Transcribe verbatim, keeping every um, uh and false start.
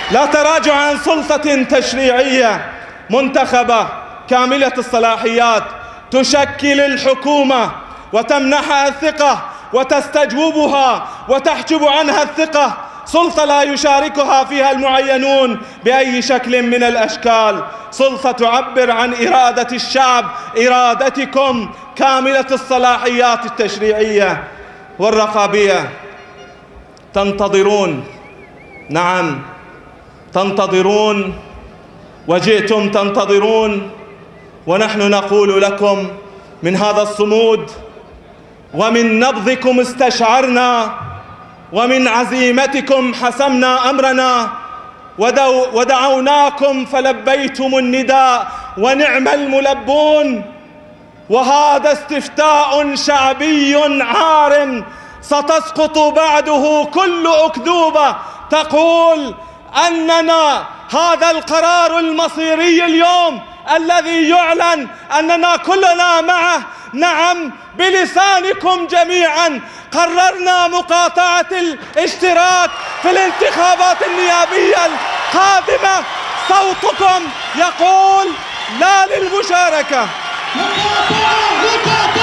لا تراجع عن سلطة تشريعية منتخبة كاملة الصلاحيات تشكل الحكومة وتمنحها الثقة وتستجوبها وتحجب عنها الثقة، سلطة لا يشاركها فيها المعينون بأي شكل من الأشكال، سلطة تعبر عن إرادة الشعب، إرادتكم كاملة الصلاحيات التشريعية والرقابية. تنتظرون، نعم تنتظرون، وجئتم تنتظرون، ونحن نقول لكم من هذا الصمود ومن نبضكم استشعرنا، ومن عزيمتكم حسمنا أمرنا، ودعوناكم فلبيتم النداء ونعم الملبون. وهذا استفتاء شعبي عار ستسقط بعده كل أكذوبة تقول أننا هذا القرار المصيري اليوم الذي يعلن أننا كلنا معه، نعم بلسانكم جميعا قررنا مقاطعة الاشتراك في الانتخابات النيابية القادمة. صوتكم يقول لا للمشاركة.